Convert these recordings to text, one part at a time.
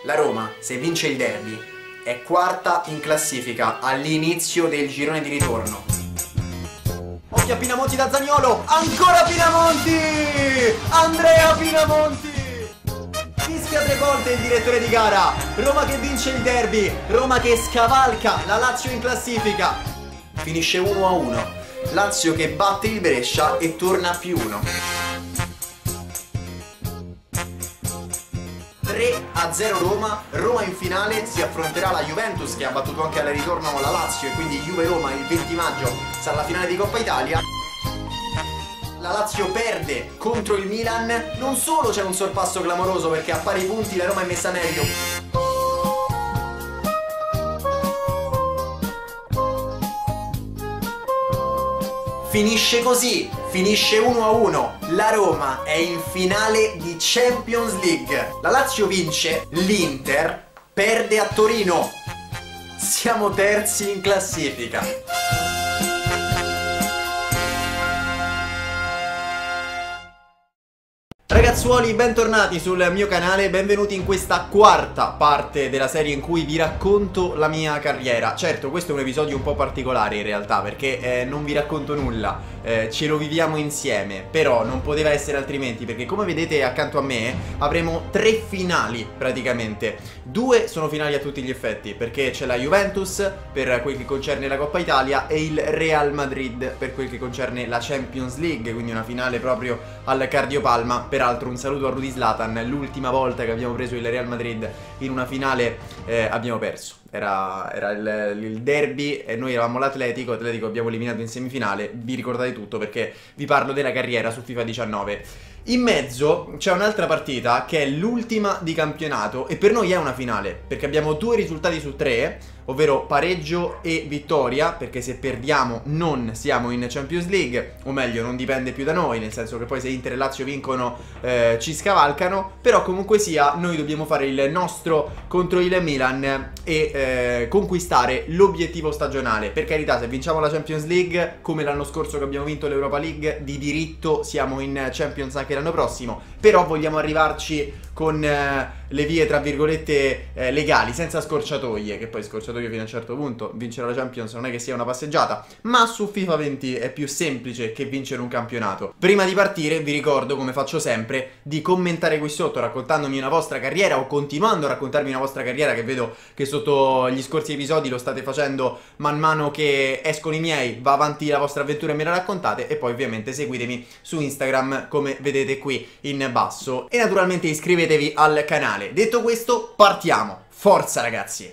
La Roma, se vince il derby, è quarta in classifica all'inizio del girone di ritorno. Occhio a Pinamonti da Zaniolo, ancora Pinamonti! Andrea Pinamonti! Fischia 3 volte il direttore di gara. Roma che vince il derby, Roma che scavalca la Lazio in classifica. Finisce 1-1, Lazio che batte il Brescia e torna a +1. 3-0 Roma, Roma in finale si affronterà la Juventus che ha battuto anche al ritorno la Lazio e quindi Juve-Roma il 20 maggio sarà la finale di Coppa Italia. La Lazio perde contro il Milan, non solo c'è un sorpasso clamoroso perché a pari punti la Roma è messa meglio. Finisce così, finisce 1-1, la Roma è in finale di Champions League. La Lazio vince, l'Inter perde a Torino. Siamo terzi in classifica. Ragazzuoli, bentornati sul mio canale, benvenuti in questa quarta parte della serie in cui vi racconto la mia carriera. Certo, questo è un episodio un po' particolare in realtà perché non vi racconto nulla, ce lo viviamo insieme, però non poteva essere altrimenti perché come vedete accanto a me avremo 3 finali praticamente. 2 sono finali a tutti gli effetti perché c'è la Juventus per quel che concerne la Coppa Italia e il Real Madrid per quel che concerne la Champions League, quindi una finale proprio al Cardiopalma. Peraltro un saluto a Rudy Zlatan, l'ultima volta che abbiamo preso il Real Madrid in una finale abbiamo perso. Era il derby e noi eravamo l'Atletico abbiamo eliminato in semifinale, vi ricordate tutto perché vi parlo della carriera su FIFA 19. In mezzo c'è un'altra partita che è l'ultima di campionato e per noi è una finale perché abbiamo 2 risultati su 3, ovvero pareggio e vittoria, perché se perdiamo non siamo in Champions League, o meglio non dipende più da noi, nel senso che poi se Inter e Lazio vincono ci scavalcano, però comunque sia noi dobbiamo fare il nostro contro il Milan e conquistare l'obiettivo stagionale. Per carità, se vinciamo la Champions League come l'anno scorso che abbiamo vinto l'Europa League, di diritto siamo in Champions anche l'anno prossimo, però vogliamo arrivarci con le vie tra virgolette legali, senza scorciatoie, che poi scorciatoie fino a un certo punto, vincere la Champions non è che sia una passeggiata, ma su FIFA 20 è più semplice che vincere un campionato. Prima di partire vi ricordo, come faccio sempre, di commentare qui sotto raccontandomi una vostra carriera o continuando a raccontarmi una vostra carriera, che vedo che sotto gli scorsi episodi lo state facendo man mano che escono i miei, va avanti la vostra avventura e me la raccontate, e poi ovviamente seguitemi su Instagram come vedete qui in basso e naturalmente iscrivetevi al canale. Detto questo, partiamo. Forza ragazzi!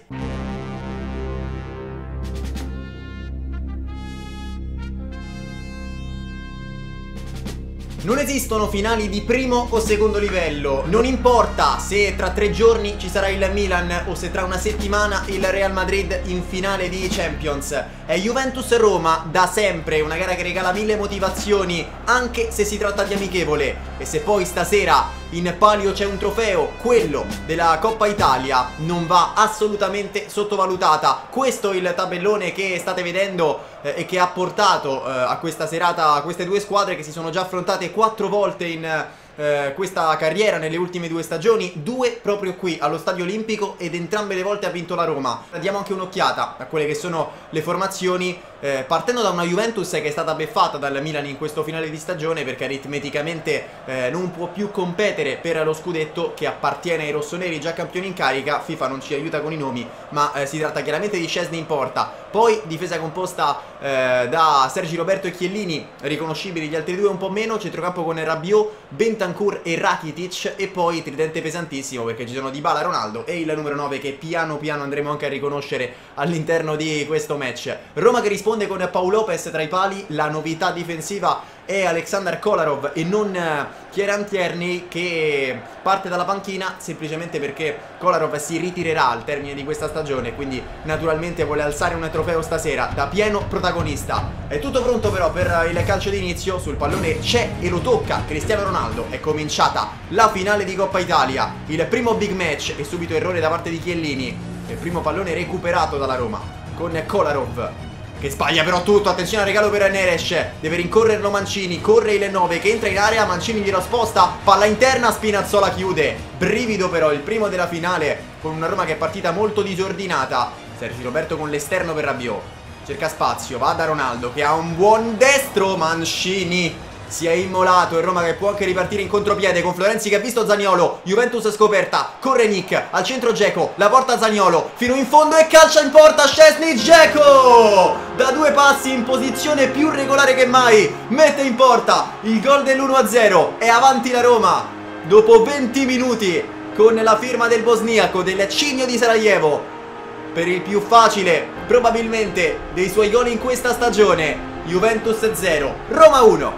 Non esistono finali di primo o secondo livello, non importa se tra 3 giorni ci sarà il Milan o se tra una settimana il Real Madrid in finale di Champions. È Juventus-Roma da sempre, una gara che regala 1000 motivazioni anche se si tratta di amichevole, e se poi stasera in palio c'è un trofeo, quello della Coppa Italia, non va assolutamente sottovalutata. Questo è il tabellone che state vedendo e che ha portato a questa serata a queste 2 squadre che si sono già affrontate 4 volte in questa carriera nelle ultime 2 stagioni, 2 proprio qui allo Stadio Olimpico, ed entrambe le volte ha vinto la Roma. Diamo anche un'occhiata a quelle che sono le formazioni, partendo da una Juventus che è stata beffata dal Milan in questo finale di stagione perché aritmeticamente non può più competere per lo scudetto che appartiene ai rossoneri, già campioni in carica. FIFA non ci aiuta con i nomi, ma si tratta chiaramente di Szczęsny in porta, poi difesa composta da Sergi Roberto e Chiellini, riconoscibili, gli altri 2 un po' meno, centrocampo con Rabiot, Bentancur e Rakitic, e poi tridente pesantissimo perché ci sono Dybala, Ronaldo e il numero 9 che piano piano andremo anche a riconoscere all'interno di questo match. Roma che risponde con Pau Lopez tra i pali, la novità difensiva è Aleksandar Kolarov e non Kieran Tierney, che parte dalla panchina semplicemente perché Kolarov si ritirerà al termine di questa stagione, quindi naturalmente vuole alzare un trofeo stasera da pieno protagonista. È tutto pronto però per il calcio d'inizio, sul pallone c'è e lo tocca Cristiano Ronaldo. È cominciata la finale di Coppa Italia, il primo big match, e subito errore da parte di Chiellini, il primo pallone recuperato dalla Roma con Kolarov che sbaglia però tutto. Attenzione al regalo per Neres, deve rincorrerlo Mancini, corre il 9 che entra in area, Mancini glielo sposta, palla interna, Spinazzola chiude. Brivido però, il primo della finale, con una Roma che è partita molto disordinata. Sergio Roberto con l'esterno per Rabiot, cerca spazio, va da Ronaldo che ha un buon destro, Mancini si è immolato, e Roma che può anche ripartire in contropiede con Florenzi che ha visto Zaniolo, Juventus scoperta, corre Nick, al centro Dzeko, la porta Zaniolo, fino in fondo e calcia in porta Szczesny. Dzeko da 2 passi in posizione più regolare che mai, mette in porta il gol dell'1-0, è avanti la Roma dopo 20 minuti con la firma del bosniaco, del Cigno di Sarajevo, per il più facile probabilmente dei suoi gol in questa stagione. Juventus 0, Roma 1.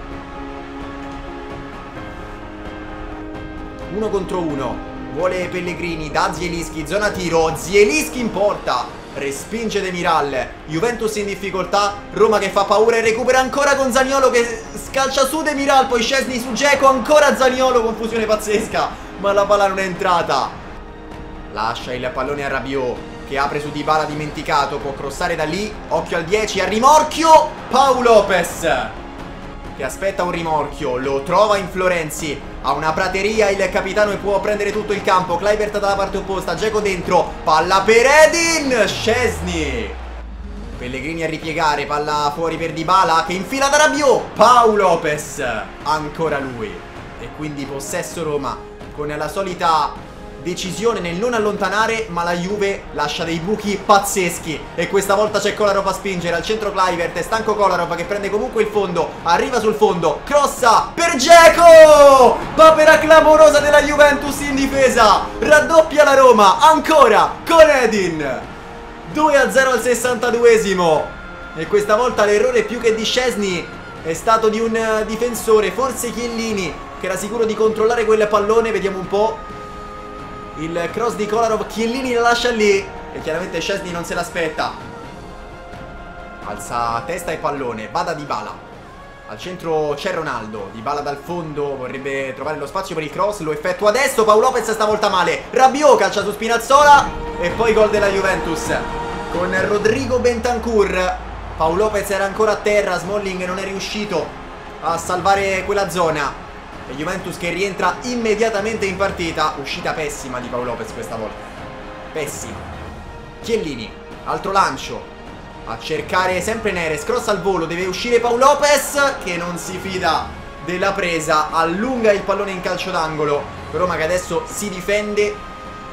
1 contro 1, vuole Pellegrini da Zielinski, zona tiro, Zielinski in porta, respinge Demiral, Juventus in difficoltà, Roma che fa paura e recupera ancora con Zaniolo che scalcia su Demiral, poi Szczesny su Dzeko, ancora Zaniolo, confusione pazzesca, ma la palla non è entrata. Lascia il pallone a Rabiot che apre su Dybala dimenticato, può crossare da lì, occhio al 10, a rimorchio, Pau Lopez che aspetta un rimorchio, lo trova in Florenzi, ha una prateria il capitano e può prendere tutto il campo. Kluivert dalla parte opposta, Dzeko dentro, palla per Edin, Szczesny, Pellegrini a ripiegare, palla fuori per Dybala che infila da Rabiot, Pau Lopez, ancora lui, e quindi possesso Roma con la solita decisione nel non allontanare, ma la Juve lascia dei buchi pazzeschi e questa volta c'è Kolarov a spingere, al centro Kluivert, è stanco Kolarov che prende comunque il fondo, arriva sul fondo, crossa per Dzeko, papera clamorosa della Juventus in difesa, raddoppia la Roma ancora con Edin, 2-0 al 62esimo, e questa volta l'errore più che di Szczesny è stato di un difensore, forse Chiellini, che era sicuro di controllare quel pallone. Vediamo un po'. Il cross di Kolarov, Chiellini la lascia lì e chiaramente Szczesny non se l'aspetta. Alza testa e pallone, va da Dybala. Al centro c'è Ronaldo, Dybala dal fondo, vorrebbe trovare lo spazio per il cross, lo effettua adesso, Pau Lopez stavolta male, Rabiot calcia su Spinazzola e poi gol della Juventus con Rodrigo Bentancur. Pau Lopez era ancora a terra, Smalling non è riuscito a salvare quella zona. E Juventus che rientra immediatamente in partita. Uscita pessima di Pau Lopez questa volta, pessima. Chiellini, altro lancio, a cercare sempre Neres, cross al volo, deve uscire Pau Lopez che non si fida della presa, allunga il pallone in calcio d'angolo. Roma che adesso si difende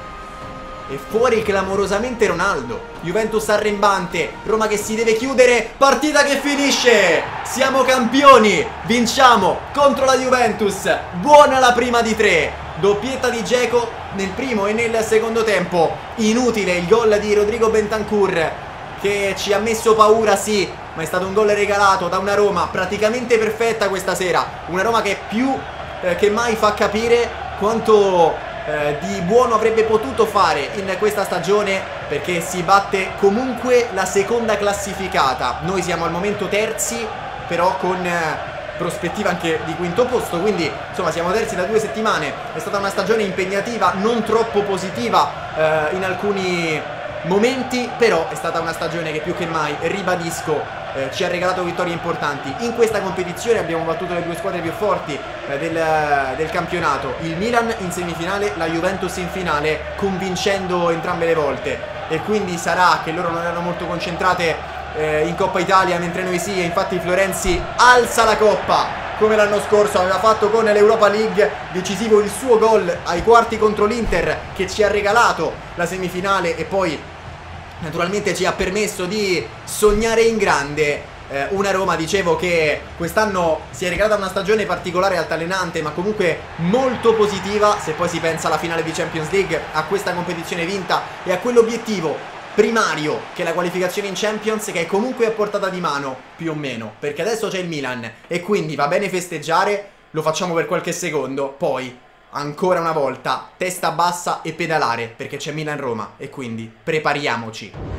e fuori clamorosamente Ronaldo. Juventus arrembante, Roma che si deve chiudere, partita che finisce, siamo campioni, vinciamo contro la Juventus, buona la prima di 3, doppietta di Dzeko nel primo e nel secondo tempo. Inutile il gol di Rodrigo Bentancur che ci ha messo paura, sì, ma è stato un gol regalato da una Roma praticamente perfetta questa sera, una Roma che più che mai fa capire quanto di buono avrebbe potuto fare in questa stagione, perché si batte comunque la seconda classificata. Noi siamo al momento terzi, però con prospettiva anche di quinto posto, quindi insomma siamo terzi da 2 settimane. È stata una stagione impegnativa, non troppo positiva in alcuni momenti, però è stata una stagione che più che mai, ribadisco, ci ha regalato vittorie importanti. In questa competizione abbiamo battuto le 2 squadre più forti del campionato, il Milan in semifinale, la Juventus in finale, convincendo entrambe le volte, e quindi sarà che loro non erano molto concentrate in Coppa Italia mentre noi sì, e infatti Florenzi alza la coppa come l'anno scorso aveva fatto con l'Europa League, decisivo il suo gol ai quarti contro l'Inter che ci ha regalato la semifinale e poi naturalmente ci ha permesso di sognare in grande. Una Roma, dicevo, che quest'anno si è regalata una stagione particolare, altalenante, ma comunque molto positiva, se poi si pensa alla finale di Champions League, a questa competizione vinta e a quell'obiettivo primario che è la qualificazione in Champions, che è comunque a portata di mano, più o meno, perché adesso c'è il Milan e quindi va bene festeggiare, lo facciamo per qualche secondo, poi ancora una volta testa bassa e pedalare, perché c'è Milan-Roma e quindi prepariamoci.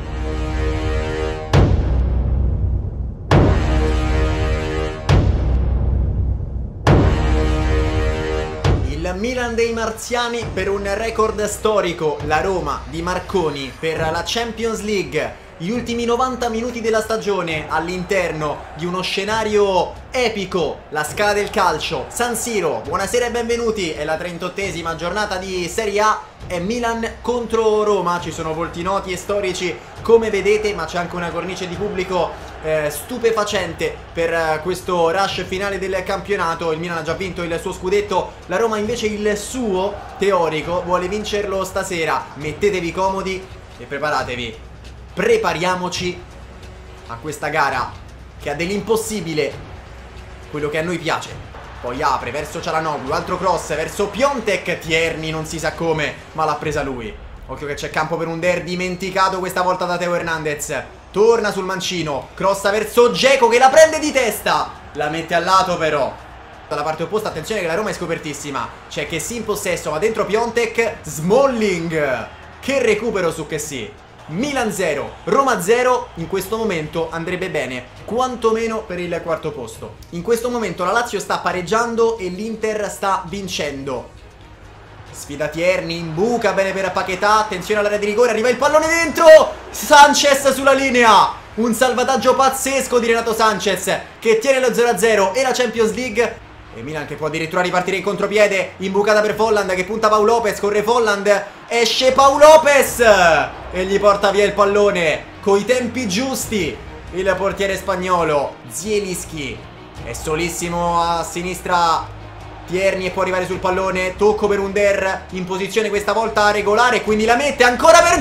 Il Milan dei marziani per un record storico, la Roma di Marconi per la Champions League gli ultimi 90 minuti della stagione all'interno di uno scenario epico, la Scala del Calcio, San Siro. Buonasera e benvenuti, è la 38esima giornata di Serie A, è Milan contro Roma, ci sono volti noti e storici come vedete, ma c'è anche una cornice di pubblico stupefacente per questo rush finale del campionato. Il Milan ha già vinto il suo scudetto, la Roma invece il suo teorico vuole vincerlo stasera. Mettetevi comodi e preparatevi, prepariamoci a questa gara che ha dell'impossibile quello che a noi piace. Poi apre verso Çalhanoğlu, altro cross verso Piontek, Tierney non si sa come ma l'ha presa lui. Occhio che c'è campo per Under, dimenticato questa volta da Theo Hernandez. Torna sul mancino, crossa verso Dzeko che la prende di testa, la mette al lato però. Dalla parte opposta attenzione che la Roma è scopertissima, c'è Kessie in possesso, ma dentro Piontek, Smalling, che recupero su Kessie. Milan 0, Roma 0, in questo momento andrebbe bene, quantomeno per il quarto posto. In questo momento la Lazio sta pareggiando e l'Inter sta vincendo. Sfida Tierney, in buca, bene per Paquetá, attenzione all'area di rigore, arriva il pallone dentro, Sanchez sulla linea, un salvataggio pazzesco di Renato Sanchez che tiene lo 0-0 e la Champions League. E Milan che può addirittura ripartire in contropiede, imbucata per Volland che punta Pau Lopez, corre Volland, esce Pau Lopez e gli porta via il pallone coi tempi giusti il portiere spagnolo Zielinski. È solissimo a sinistra Tierney e può arrivare sul pallone, tocco per Under, in posizione questa volta regolare, quindi la mette ancora per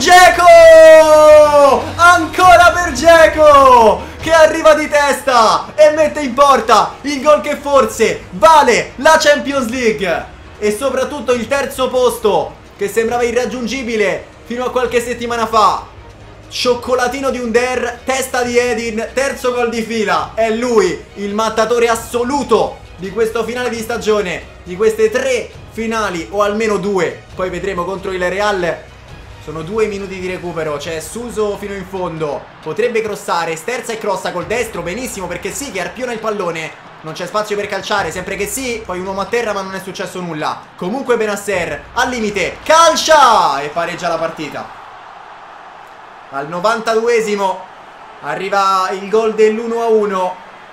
Dzeko! Ancora per Dzeko! Che arriva di testa e mette in porta il gol che forse vale la Champions League e soprattutto il terzo posto che sembrava irraggiungibile fino a qualche settimana fa. Cioccolatino di Under, testa di Edin, terzo gol di fila, è lui il mattatore assoluto di questo finale di stagione, di queste 3 finali o almeno 2, poi vedremo contro il Real. Sono 2 minuti di recupero, c'è Suso fino in fondo, potrebbe crossare, sterza e crossa col destro, benissimo perché sì che arpiona il pallone, non c'è spazio per calciare, sempre che sì, poi un uomo a terra ma non è successo nulla. Comunque Benasser al limite, calcia e pareggia la partita. Al 92esimo arriva il gol dell'1-1.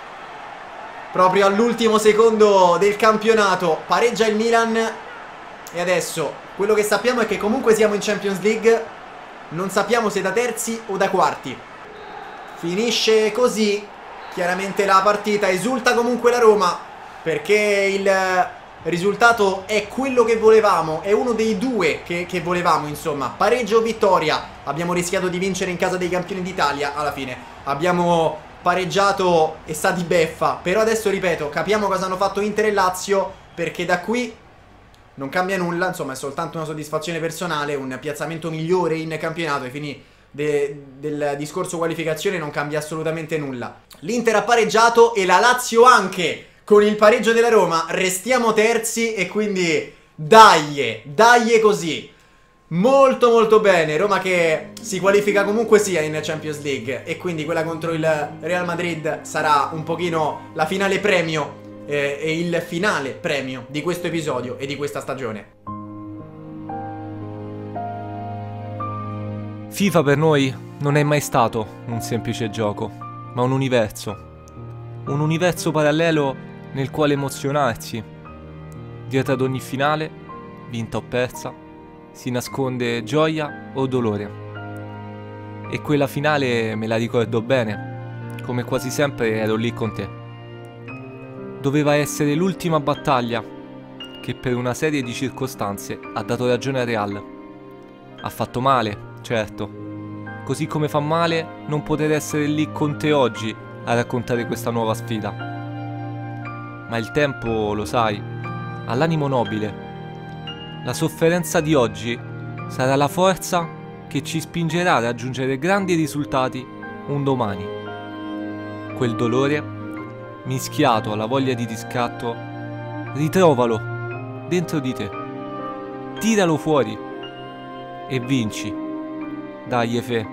Proprio all'ultimo secondo del campionato pareggia il Milan. E adesso quello che sappiamo è che comunque siamo in Champions League. Non sappiamo se da terzi o da quarti. Finisce così chiaramente la partita. Esulta comunque la Roma perché il risultato è quello che volevamo. È uno dei 2 che volevamo, insomma. Pareggio o vittoria. Abbiamo rischiato di vincere in casa dei campioni d'Italia. Alla fine abbiamo pareggiato e sta di beffa. Però adesso ripeto, capiamo cosa hanno fatto Inter e Lazio, perché da qui non cambia nulla. Insomma è soltanto una soddisfazione personale, un piazzamento migliore in campionato. Ai fini del discorso qualificazione non cambia assolutamente nulla. L'Inter ha pareggiato e la Lazio anche. Con il pareggio della Roma restiamo terzi e quindi dai così. Molto molto bene, Roma che si qualifica comunque sia in Champions League e quindi quella contro il Real Madrid sarà un pochino la finale premio e il finale premio di questo episodio e di questa stagione. FIFA per noi non è mai stato un semplice gioco, ma un universo parallelo nel quale emozionarsi. Dietro ad ogni finale, vinta o persa, si nasconde gioia o dolore. E quella finale me la ricordo bene, come quasi sempre ero lì con te. Doveva essere l'ultima battaglia che per una serie di circostanze ha dato ragione al Real. Ha fatto male, certo, così come fa male non poter essere lì con te oggi a raccontare questa nuova sfida. Ma il tempo, lo sai, ha l'animo nobile. La sofferenza di oggi sarà la forza che ci spingerà a raggiungere grandi risultati un domani. Quel dolore, mischiato alla voglia di riscatto, ritrovalo dentro di te. Tiralo fuori e vinci. Dai, Efe.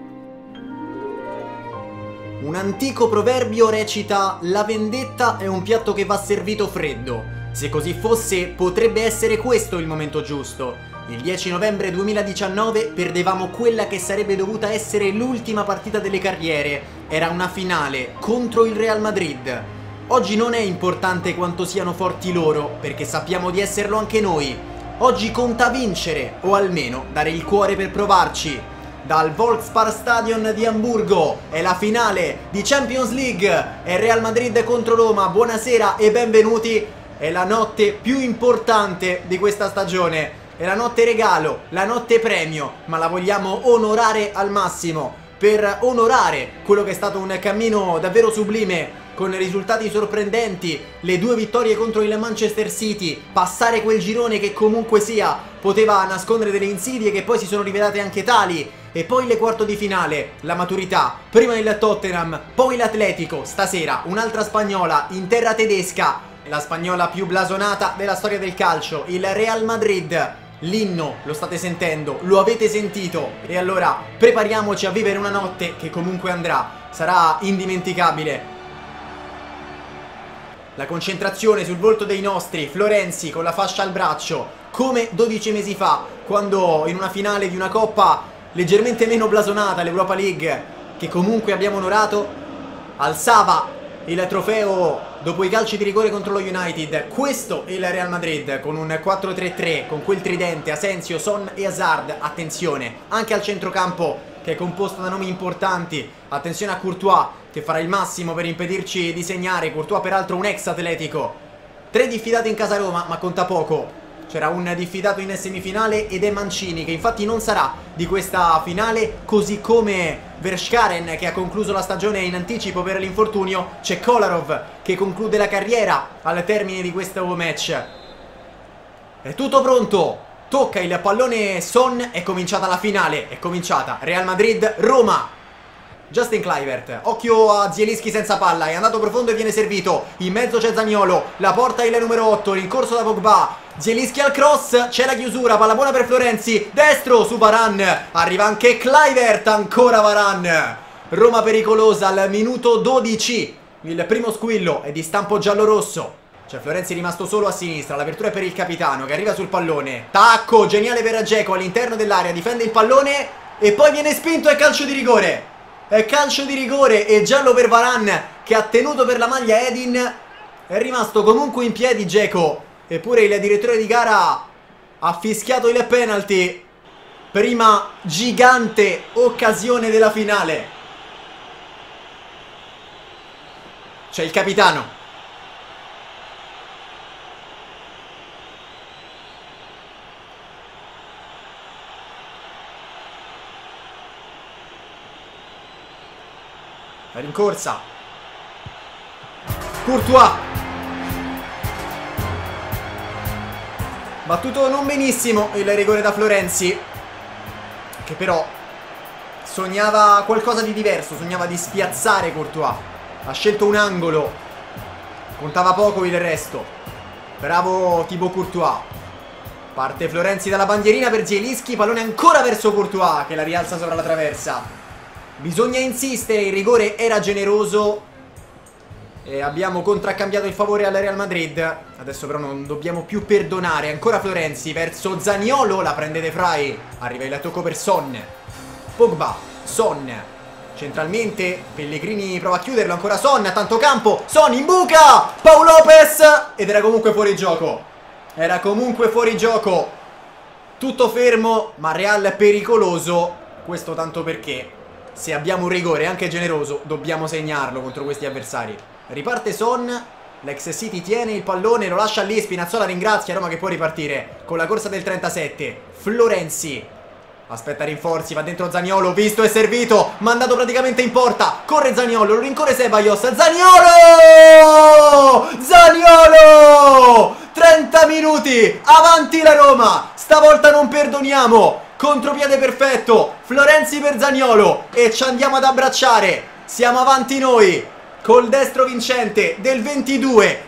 Un antico proverbio recita: la vendetta è un piatto che va servito freddo. Se così fosse, potrebbe essere questo il momento giusto. Il 10 novembre 2019 perdevamo quella che sarebbe dovuta essere l'ultima partita delle carriere. Era una finale contro il Real Madrid. Oggi non è importante quanto siano forti loro, perché sappiamo di esserlo anche noi. Oggi conta vincere, o almeno dare il cuore per provarci. Dal Volksparkstadion di Amburgo è la finale di Champions League, è Real Madrid contro Roma. Buonasera e benvenuti. È la notte più importante di questa stagione. È la notte regalo, la notte premio, ma la vogliamo onorare al massimo, per onorare quello che è stato un cammino davvero sublime, con risultati sorprendenti, le 2 vittorie contro il Manchester City, passare quel girone che comunque sia poteva nascondere delle insidie che poi si sono rivelate anche tali, e poi le quarto di finale, la maturità, prima il Tottenham, poi l'Atletico, stasera un'altra spagnola in terra tedesca, la spagnola più blasonata della storia del calcio, il Real Madrid. L'inno lo state sentendo, lo avete sentito, e allora prepariamoci a vivere una notte che comunque andrà, sarà indimenticabile. La concentrazione sul volto dei nostri, Florenzi con la fascia al braccio, come 12 mesi fa, quando in una finale di una coppa leggermente meno blasonata, l'Europa League, che comunque abbiamo onorato, alzava il trofeo dopo i calci di rigore contro lo United. Questo è il Real Madrid, con un 4-3-3, con quel tridente Asensio, Son e Hazard. Attenzione anche al centrocampo, che è composto da nomi importanti. Attenzione a Courtois, che farà il massimo per impedirci di segnare. Courtois peraltro un ex Atletico. 3 diffidati in casa Roma, ma conta poco. C'era un diffidato in semifinale ed è Mancini, che infatti non sarà di questa finale, così come Verskaren, che ha concluso la stagione in anticipo per l'infortunio. C'è Kolarov, che conclude la carriera al termine di questo match. È tutto pronto, tocca il pallone Son, è cominciata la finale, è cominciata. Real Madrid-Roma. Justin Kluivert, occhio a Zielinski senza palla, è andato profondo e viene servito. In mezzo c'è Zaniolo, la porta il numero 8, rincorso da Pogba. Zielinski al cross, c'è la chiusura, palla buona per Florenzi, destro su Varane, arriva anche Kluivert, ancora Varane. Roma pericolosa al minuto 12, il primo squillo è di stampo giallo-rosso. C'è Florenzi rimasto solo a sinistra, l'apertura è per il capitano che arriva sul pallone. Tacco, geniale per Dzeko all'interno dell'area, difende il pallone e poi viene spinto e calcio di rigore. È calcio di rigore e giallo per Varane, che ha tenuto per la maglia Edin. È rimasto comunque in piedi Dzeko. Eppure il direttore di gara ha fischiato il penalty. Prima gigante occasione della finale. C'è il capitano. La rincorsa. Courtois. Battuto non benissimo il rigore da Florenzi, che però sognava qualcosa di diverso, sognava di spiazzare Courtois. Ha scelto un angolo, contava poco il resto. Bravo Thibaut Courtois. Parte Florenzi dalla bandierina per Zielinski, pallone ancora verso Courtois che la rialza sopra la traversa. Bisogna insistere, il rigore era generoso e abbiamo contraccambiato il favore al Real Madrid. Adesso però non dobbiamo più perdonare. Ancora Florenzi verso Zaniolo, la prende De Vrij, arriva il tocco per Son. Pogba, Son, centralmente Pellegrini prova a chiuderlo, ancora Son, tanto campo, Son in buca, Pau Lopez, ed era comunque fuori gioco. Era comunque fuori gioco. Tutto fermo, ma Real pericoloso. Questo tanto perché se abbiamo un rigore anche generoso dobbiamo segnarlo contro questi avversari. Riparte Son, l'ex City tiene il pallone, lo lascia lì, Spinazzola ringrazia Roma che può ripartire con la corsa del 37. Florenzi aspetta rinforzi, va dentro Zaniolo, visto e servito, mandato praticamente in porta. Corre Zaniolo, lo rincorre Ceballos. Zaniolo! Zaniolo! 30 minuti, avanti la Roma, stavolta non perdoniamo. Contropiede perfetto, Florenzi per Zaniolo e ci andiamo ad abbracciare. Siamo avanti noi col destro vincente del 22.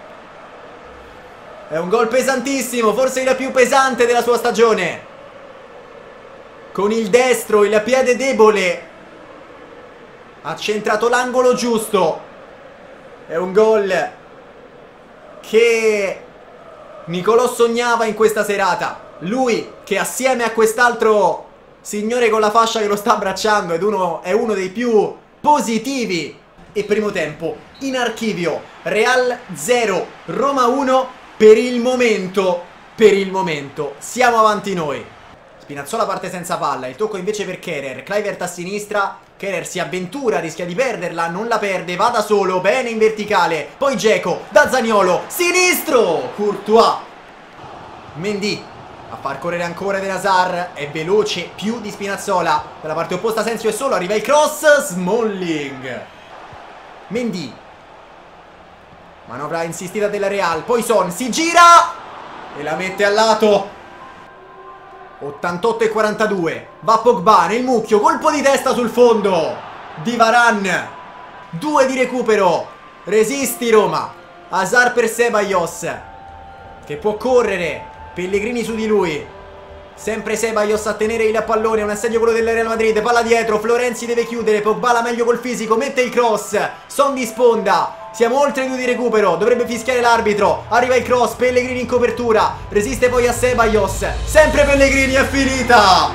È un gol pesantissimo, forse il più pesante della sua stagione. Con il destro, il piede debole, ha centrato l'angolo giusto. È un gol che Nicolò sognava in questa serata. Lui che assieme a quest'altro signore con la fascia che lo sta abbracciando è uno dei più positivi. E primo tempo in archivio, Real 0, Roma 1 per il momento. Siamo avanti noi. Spinazzola parte senza palla, il tocco invece per Kehrer, Kluivert a sinistra, Kehrer si avventura, rischia di perderla, non la perde, va da solo, bene in verticale, poi Dzeko, da Zaniolo, sinistro, Courtois, Mendy a far correre ancora Eden Hazard, è veloce più di Spinazzola, dalla parte opposta Asensio è solo, arriva il cross, Smalling, Mendy, manovra insistita della Real, poi Son si gira e la mette al lato. 88 e 42, va Pogba nel mucchio, colpo di testa sul fondo di Varane, 2 di recupero, resisti Roma, Hazard per Ceballos che può correre, Pellegrini su di lui, sempre Ceballos a tenere il pallone, un assedio quello del Real Madrid, palla dietro, Florenzi deve chiudere, Pogba la meglio col fisico, mette il cross, Son di sponda, siamo oltre 2 di recupero, dovrebbe fischiare l'arbitro, arriva il cross, Pellegrini in copertura, resiste poi a Ceballos, sempre Pellegrini, è finita,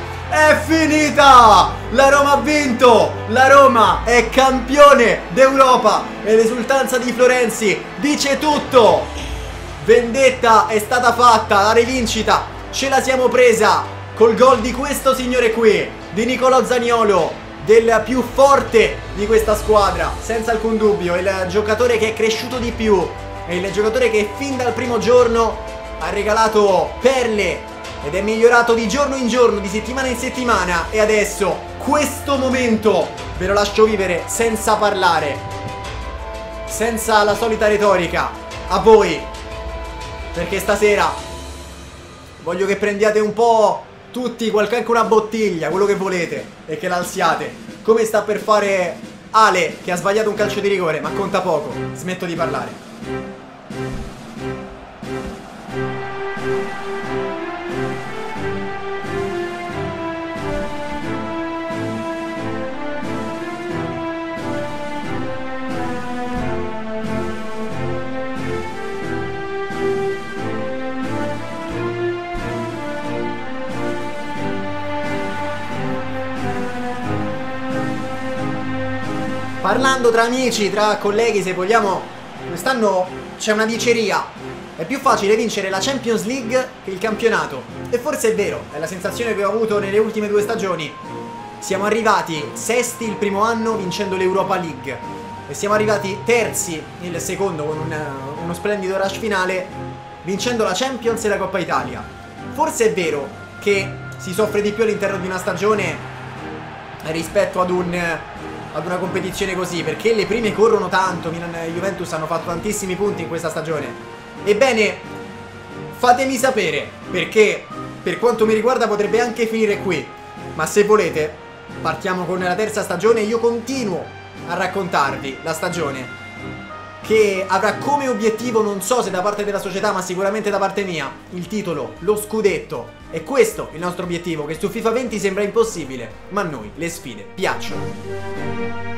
la Roma ha vinto, la Roma è campione d'Europa e l'esultanza di Florenzi dice tutto, vendetta è stata fatta, la rivincita ce la siamo presa col gol di questo signore qui, di Nicolò Zaniolo, del più forte di questa squadra, senza alcun dubbio, il giocatore che è cresciuto di più, è il giocatore che fin dal primo giorno ha regalato perle ed è migliorato di giorno in giorno, di settimana in settimana, e adesso questo momento ve lo lascio vivere senza parlare, senza la solita retorica, a voi, perché stasera voglio che prendiate un po' tutti, anche una bottiglia, quello che volete, e che l'alziate, come sta per fare Ale, che ha sbagliato un calcio di rigore, ma conta poco, smetto di parlare. Parlando tra amici, tra colleghi, se vogliamo, quest'anno c'è una diceria. È più facile vincere la Champions League che il campionato. E forse è vero, è la sensazione che ho avuto nelle ultime 2 stagioni. Siamo arrivati sesti il primo anno vincendo l'Europa League e siamo arrivati terzi il secondo con uno splendido rush finale vincendo la Champions e la Coppa Italia. Forse è vero che si soffre di più all'interno di una stagione rispetto ad una competizione così, perché le prime corrono tanto. Milan e Juventus hanno fatto tantissimi punti in questa stagione. Ebbene, fatemi sapere, perché per quanto mi riguarda potrebbe anche finire qui, ma se volete partiamo con la terza stagione e io continuo a raccontarvi la stagione che avrà come obiettivo, non so se da parte della società ma sicuramente da parte mia, il titolo, lo scudetto. E questo è il nostro obiettivo, che su FIFA 20 sembra impossibile, ma a noi le sfide piacciono.